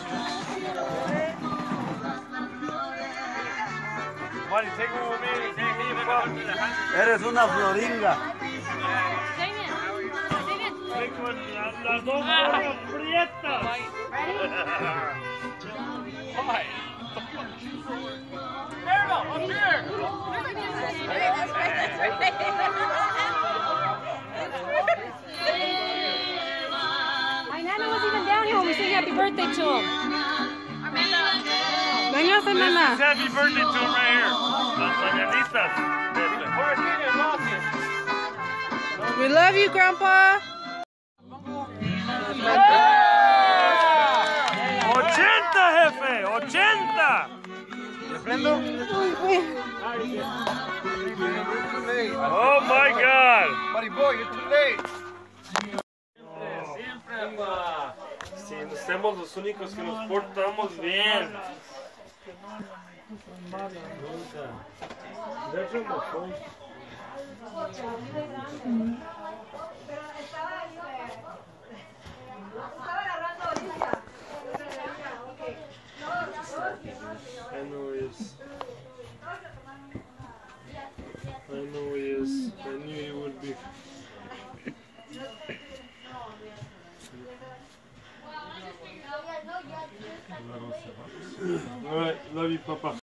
Eres una floringa. Las dos gorras prietas. My Nana was even down here when we sang happy birthday to him. Venga, Nana. Happy birthday to him right here. Las mañanitas. We love you, Grandpa. 80, jefe, 80. ¿Le prendo? Oh my God. Buddy boy, you're too late. Si somos los únicos que nos portamos bien. I know he is. I know he is. I knew he would be. All right, love you, Papa.